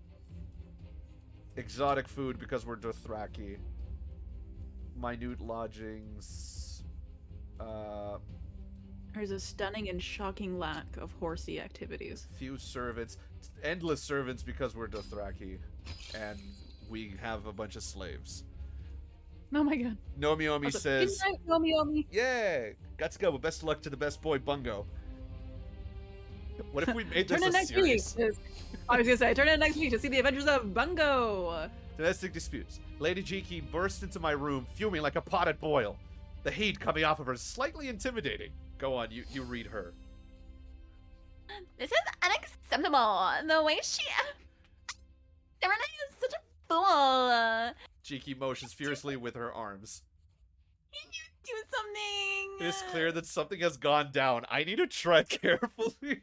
Exotic food because we're Dothraki. Minute lodgings. Uh... There's a stunning and shocking lack of horsey activities. Few servants. Endless servants because we're Dothraki. And we have a bunch of slaves. Oh my god. Nomiomi Also, says... Good night, Nomiomi. Yeah! Got to go, but best of luck to the best boy, Bungo. What if we made this Turn in a next series? week. I was gonna say, turn in next week to see the adventures of Bungo. Domestic disputes. Lady Jiki burst into my room, fuming like a potted boil. The heat coming off of her is slightly intimidating. Go on, you, you read her. This is unacceptable. The way she... Everyone is such a fool. Jiki motions furiously with her arms. Can you do something? It is clear that something has gone down. I need to tread carefully.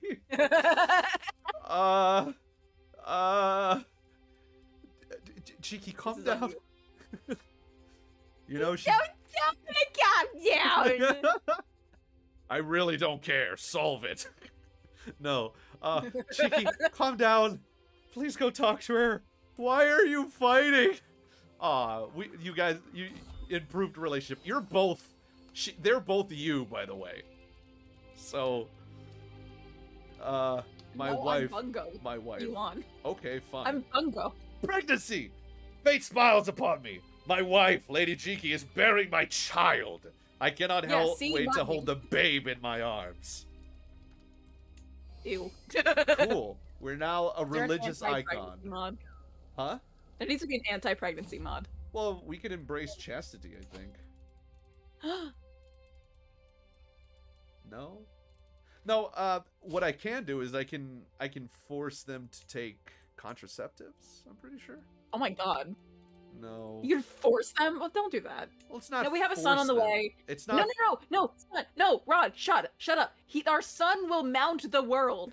uh... Uh... Jiki, calm down. You. you know, she... Don't tell me to calm down. I really don't care. Solve it. No. Uh, Jiki, calm down. Please go talk to her. Why are you fighting? Aw, we, you guys, you improved relationship. You're both, she, they're both you, by the way. So, uh, my no, wife, I'm Bungo. my wife. You on? Okay, fine. I'm Bungo. Pregnancy! Fate smiles upon me. My wife, Lady Jiki, is bearing my child. I cannot Yeah, help see, wait to mommy. hold the babe in my arms. Ew. Cool. We're now a Is there an religious icon. anti-pregnancy Mod? Huh? There needs to be an anti-pregnancy mod. Well, we can embrace chastity, I think. No? No, uh, what I can do is I can I can force them to take contraceptives, I'm pretty sure. Oh my god. No. You can force them? Well, don't do that. Well, it's not No, we have a son force on the them. way. It's No, not no, no, no, son, no, Rod, shut up, shut up. He, our son will mount the world.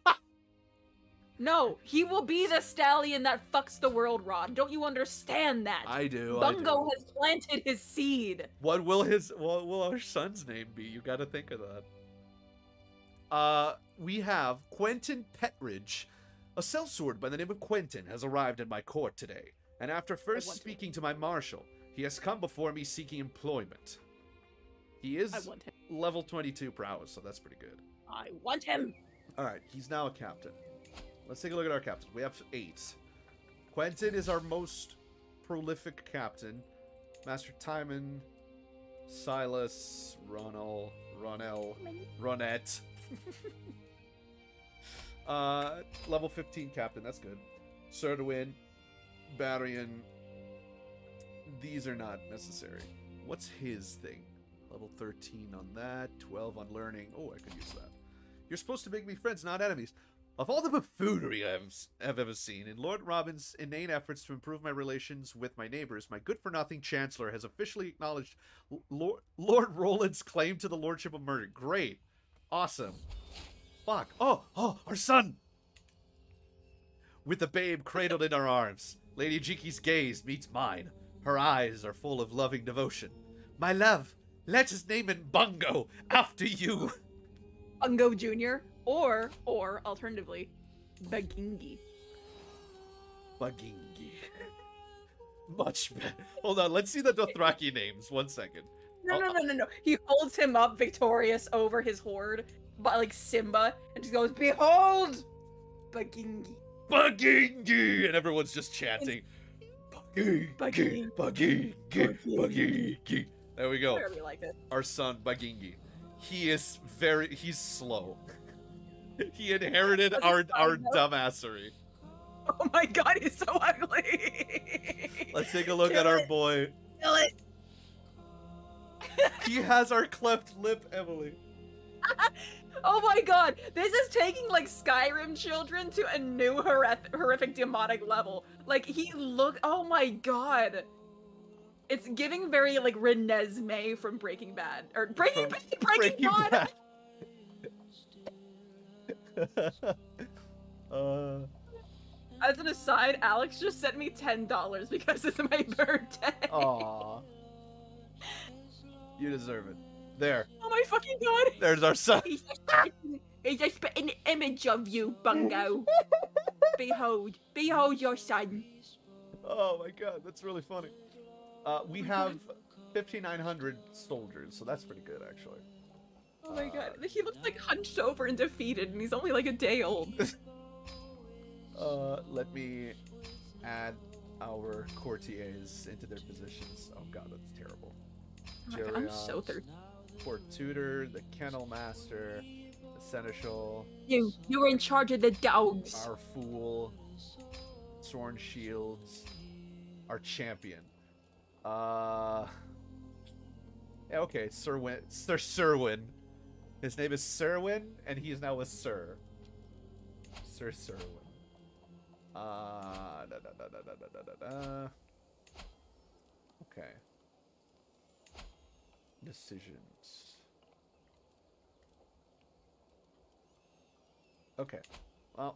No, he will be the stallion that fucks the world, Rod. Don't you understand that? I do. Bungo I do. has planted his seed. What will his what will our son's name be? You got to think of that. Uh, we have Quentin Petridge. A sellsword by the name of Quentin has arrived at my court today, and after first want him. speaking to my marshal, he has come before me seeking employment. He is I want him. level twenty-two prowess, so that's pretty good. I want him. All right, he's now a captain. Let's take a look at our captains. We have eight. Quentin is our most prolific captain. Master Timon, Silas, Ronal, Ronel, Ronette. uh, level fifteen captain, that's good. Serdwin, Barian. These are not necessary. What's his thing? Level thirteen on that, twelve on learning. Oh, I could use that. You're supposed to make me friends, not enemies. Of all the buffoonery I've, I've ever seen, in Lord Robin's inane efforts to improve my relations with my neighbors, my good-for-nothing Chancellor has officially acknowledged Lord, Lord Roland's claim to the Lordship of Murder. Great. Awesome. Fuck. Oh, oh, our son! With the babe cradled in our arms, Lady Jiki's gaze meets mine. Her eyes are full of loving devotion. My love, let us name him Bungo, after you. Bungo Junior Or, or, alternatively, Bagingi. Bagingi. Much better. Hold on, let's see the Dothraki names. One second. No, no, no, no, no. He holds him up victorious over his horde, but like Simba, and just goes, "Behold, Bagingi." Bagingi! And everyone's just chanting. Bagingi, Bagingi. Bagingi, Bagingi. There we go. Whatever you like it. Our son, Bagingi. He is very, he's slow. He inherited That's our, fine, our though. dumbassery. Oh my god, he's so ugly. Let's take a look Kill at our it. boy. Kill it. He has our cleft lip, Emily. Oh my god, this is taking like Skyrim children to a new horrific, horrific demonic level. Like he look, oh my god. It's giving very like Renesmee from Breaking Bad. Or Breaking From Bad, Breaking, Breaking Bad. Bad. uh, As an aside, Alex just sent me ten dollars because it's my birthday. aw. You deserve it. There. Oh my fucking god. There's our son. He's just putting, he's just putting an image of you, Bungo. Behold, behold your son. Oh my god, that's really funny. Uh, we have fifty-nine hundred soldiers, so that's pretty good, actually. Oh my god. He looks like hunched over and defeated, and he's only like a day old. Uh, let me add our courtiers into their positions. Oh god, that's terrible. Oh my god, I'm so Geryon, thirsty. Court tutor, the kennel master, the seneschal, You, you were in charge of the dogs. our fool, Sworn Shields, our champion. Uh, yeah, okay, Serwin, Sir Serwin. His name is Serwin, and he is now a Sir. Sir Serwin. Uh, da, da, da, da, da, da, da, da. Okay. Decisions. Okay. Well.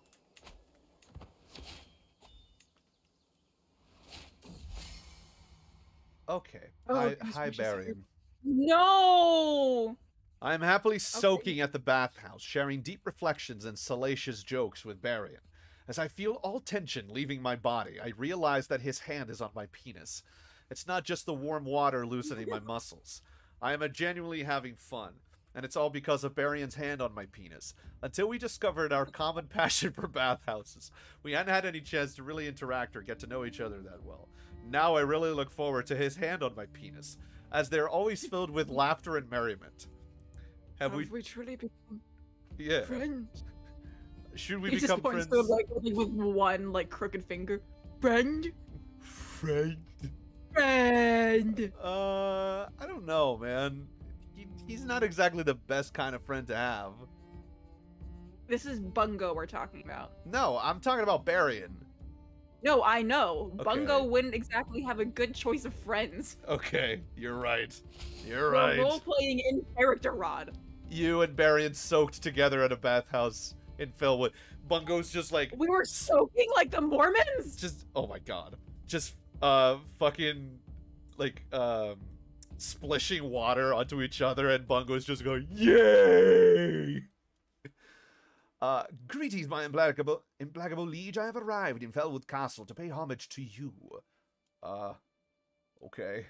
Okay. Oh, hi, goodness hi, gracious. Barian. No! I am happily soaking at the bathhouse, sharing deep reflections and salacious jokes with Barian. As I feel all tension leaving my body, I realize that his hand is on my penis. It's not just the warm water loosening my muscles. I am genuinely having fun, and it's all because of Barian's hand on my penis. Until we discovered our common passion for bathhouses, we hadn't had any chance to really interact or get to know each other that well. Now I really look forward to his hand on my penis, as they're always filled with laughter and merriment. Have, Have we... we truly become Yeah. friends? Should we he become just points friends? to him, like, with one like crooked finger. Friend? Friend? Friend! Uh, I don't know, man. He, he's not exactly the best kind of friend to have. This is Bungo we're talking about. No, I'm talking about Barian. No, I know. Okay. Bungo wouldn't exactly have a good choice of friends. Okay, you're right. You're We're right. role-playing in character, Rod. You and Barian soaked together at a bathhouse in Philwood. Bungo's just like, We were soaking like the Mormons! just, oh my god. Just, uh, fucking, like, um, splishing water onto each other, and Bungo's just going, yay! Uh, greetings, my implacable, implacable liege. I have arrived in Felwood Castle to pay homage to you. Uh, okay.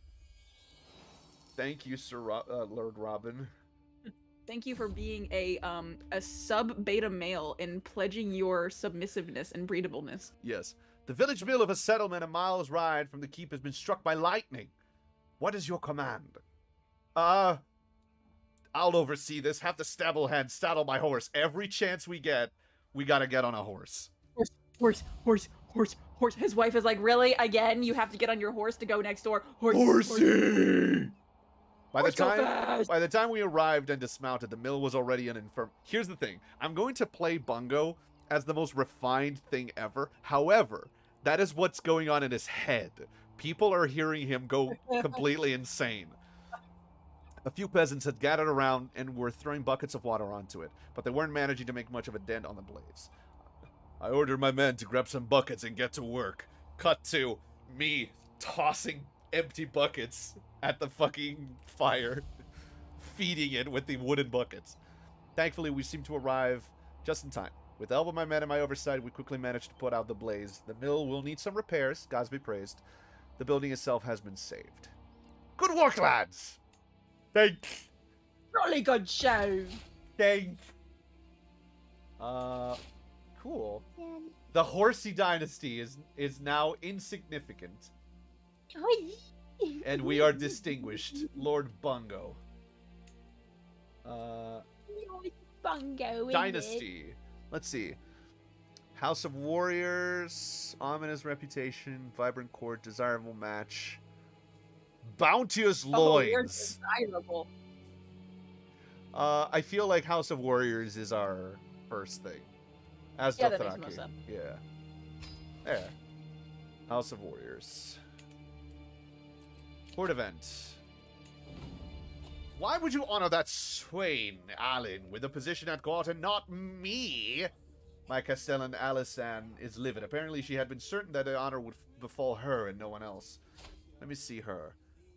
Thank you, Sir Ro uh, Lord Robin. Thank you for being a um a sub beta male and pledging your submissiveness and breedableness. Yes. The village mill of a settlement a mile's ride from the keep has been struck by lightning. What is your command? Uh, I'll oversee this. Have the stable hand saddle my horse. Every chance we get, we gotta get on a horse. Horse, horse, horse, horse, horse. His wife is like, really? Again? You have to get on your horse to go next door? Horse, horse. Horsey! By the Horse, go time fast! by the time we arrived and dismounted, the mill was already an infirm. Here's the thing. I'm going to play Bungo as the most refined thing ever. However, that is what's going on in his head. People are hearing him go completely insane. A few peasants had gathered around and were throwing buckets of water onto it, but they weren't managing to make much of a dent on the blaze. I ordered my men to grab some buckets and get to work. Cut to me tossing empty buckets at the fucking fire, feeding it with the wooden buckets. Thankfully, we seemed to arrive just in time. With the help of my men and my oversight, we quickly managed to put out the blaze. The mill will need some repairs, gods be praised. The building itself has been saved. Good work, lads! Thanks. Jolly good show. Thanks. Uh, cool. The Horsey dynasty is is now insignificant, and we are distinguished. Lord Bungo. Uh, Bungo. dynasty. Let's see. House of Warriors, ominous reputation, vibrant court, desirable match, bounteous Oh, you're loins. desirable. Uh, I feel like House of Warriors is our first thing. As Yeah, that makes Dothraki. most sense. Yeah. There. House of Warriors. Court event. Why would you honor that swain, Alan, with a position at court and not me? My Castellan Alisan is livid. Apparently she had been certain that the honor would befall her and no one else. Let me see her.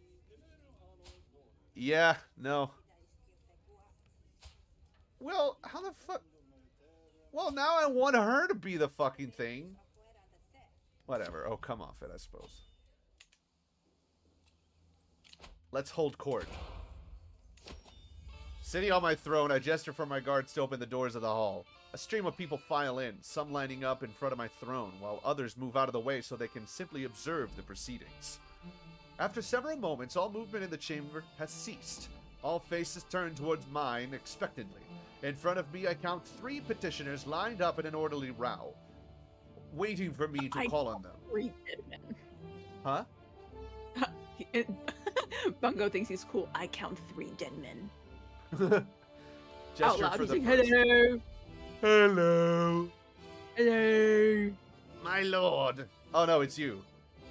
Yeah, no. Well, how the fuck? Well, now I want her to be the fucking thing. Whatever. Oh, come off it, I suppose. Let's hold court. Sitting on my throne, I gesture for my guards to open the doors of the hall. A stream of people file in, some lining up in front of my throne, while others move out of the way so they can simply observe the proceedings. After several moments, all movement in the chamber has ceased. All faces turn towards mine expectantly. In front of me, I count three petitioners lined up in an orderly row, waiting for me to I call on them. Three dead men. Huh? Bungo thinks he's cool. I count three dead men. Gesture Out loud, for he's the like, person. hello. Hello. Hello. My lord. Oh no, it's you.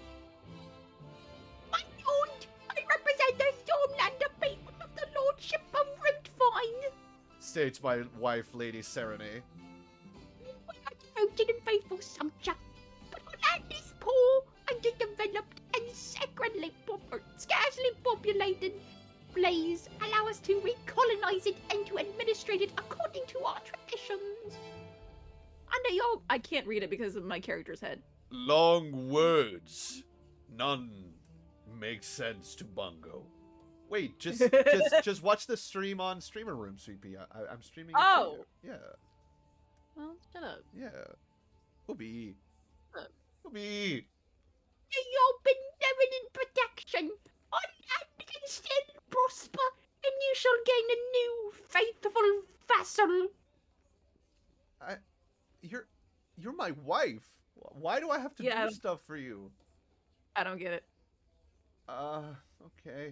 My lord, I represent the Stormlander people of the Lordship of Riftvine. States my wife, Lady Serene. We are devoted and faithful subjects, but our land is poor, underdeveloped, and sacredly pop- scarcely populated. Please allow us to recolonize it and to administrate it according to our traditions. Under your, I can't read it because of my character's head. Long words. None make sense to Bungo. Wait, just just just watch the stream on Streamer Room, Sweet Pea. I, I'm streaming it Oh. for you. Yeah, Well, shut up. yeah. Booby. Uh. Booby. To your benevolent protection, our land can still prosper, and you shall gain a new faithful vassal. I, you're, you're my wife. Why do I have to Yeah. do stuff for you? I don't get it. Uh, okay.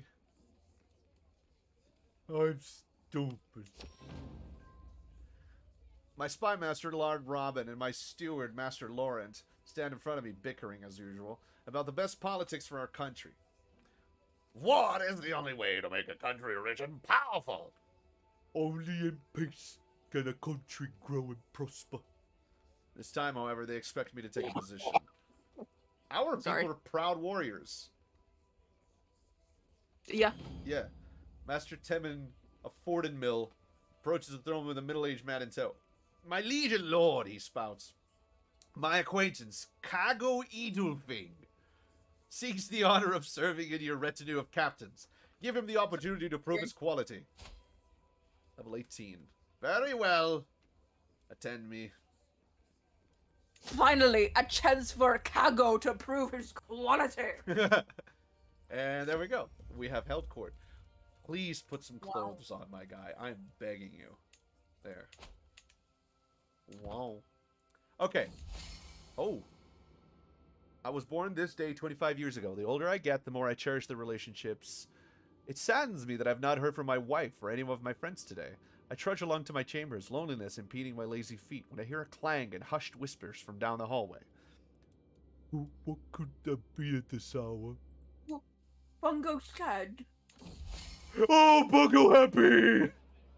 I'm stupid. My spy master, Lord Robin, and my steward, Master Laurent, stand in front of me, bickering as usual about the best politics for our country. War is the only way to make a country rich and powerful. Only in peace can a country grow and prosper. This time, however, they expect me to take a position. Our Sorry. people are proud warriors. Yeah. Yeah. Master Temin of Forden Mill approaches the throne with a middle-aged man in tow. My liege lord, he spouts. My acquaintance, Kago Idulfing, seeks the honor of serving in your retinue of captains. Give him the opportunity to prove his quality. Level eighteen. Very well. Attend me. Finally, a chance for Kago to prove his quality. And there we go. We have held court. Please put some Wow. clothes on, my guy. I'm begging you. There. Wow. Okay. Oh. I was born this day twenty-five years ago. The older I get, the more I cherish the relationships. It saddens me that I've not heard from my wife or any of my friends today. I trudge along to my chambers, loneliness impeding my lazy feet, when I hear a clang and hushed whispers from down the hallway. Who- What could that be at this hour? Bungo sad. Oh, Bungo Happy!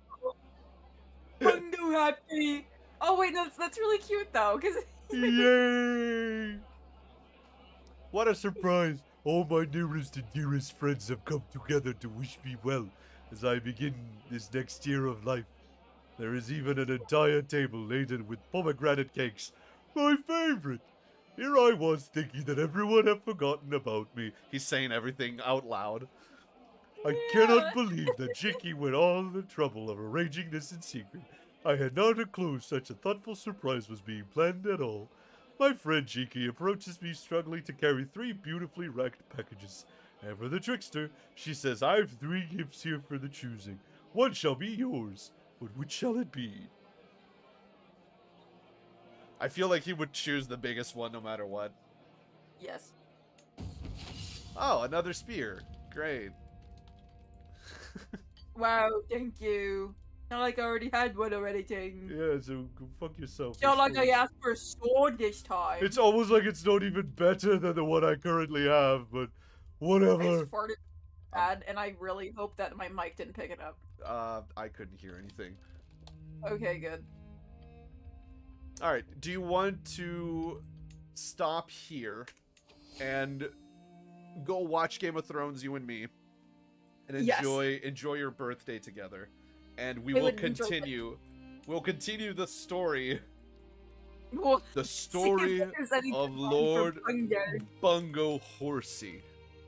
Bungo happy. Oh wait, no, that's, that's really cute though, because Yay! What a surprise! All my nearest and dearest friends have come together to wish me well as I begin this next year of life. There is even an entire table laden with pomegranate cakes, my favorite. Here I was thinking that everyone had forgotten about me. He's saying everything out loud. I cannot believe that Jiki went all the trouble of arranging this in secret. I had not a clue such a thoughtful surprise was being planned at all. My friend Jiki approaches me struggling to carry three beautifully wrapped packages. And for the trickster, she says, I've three gifts here for the choosing. One shall be yours, but which shall it be? I feel like he would choose the biggest one no matter what. yes. Oh, another spear. Great. Wow, thank you. Not like I already had one already, thing. Yeah, so go fuck yourself. Not like I It's- asked for a sword this time. It's almost like it's not even better than the one I currently have, but whatever. I farted. bad, and I really hope that my mic didn't pick it up. Uh, I couldn't hear anything. Okay, good. All right. Do you want to stop here and go watch Game of Thrones, you and me, and Yes. enjoy enjoy your birthday together? And we I will would enjoy that. continue. We'll continue the story. Well, The see if story there's any of fun for Lord Bungo. Bungo Horsey.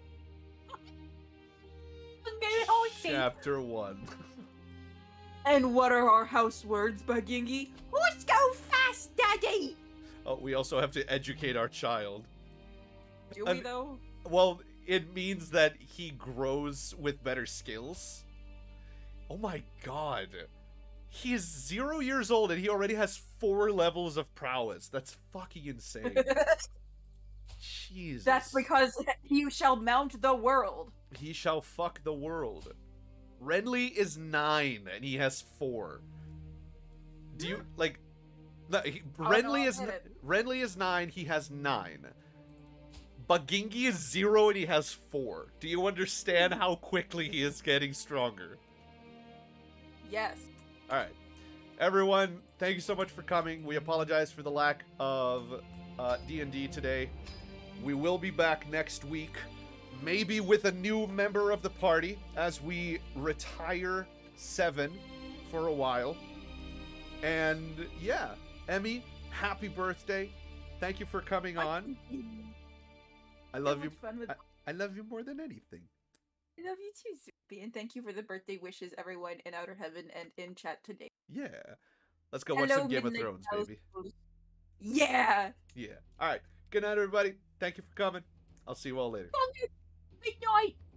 Bungo Horsey. Chapter one. And what are our house words, Bagingi? Horse go fast, Daddy. Oh, we also have to educate our child. Do And- we though? Well, it means that he grows with better skills. Oh my god. He is zero years old and he already has four levels of prowess. That's fucking insane. Jesus. That's because you shall mount the world. He shall fuck the world. Renly is nine and he has four. Do you, like... No, he, Oh, no, Renly I is get n- it. Renly is nine, he has nine. Bagingi is zero and he has four. Do you understand how quickly he is getting stronger? Yes. Alright. Everyone, thank you so much for coming. We apologize for the lack of uh, D and D today. We will be back next week, maybe with a new member of the party, as we retire Seven for a while. And yeah, Emmy, happy birthday. Thank you for coming on. I love So you. much fun with- I, I love you more than anything. I love you too, Soupy, and thank you for the birthday wishes, everyone in Outer Heaven and in chat today. Yeah. Let's go watch Hello, some Game of Midnight Thrones, House. baby. Yeah. Yeah. All right. Good night, everybody. Thank you for coming. I'll see you all later. Good night.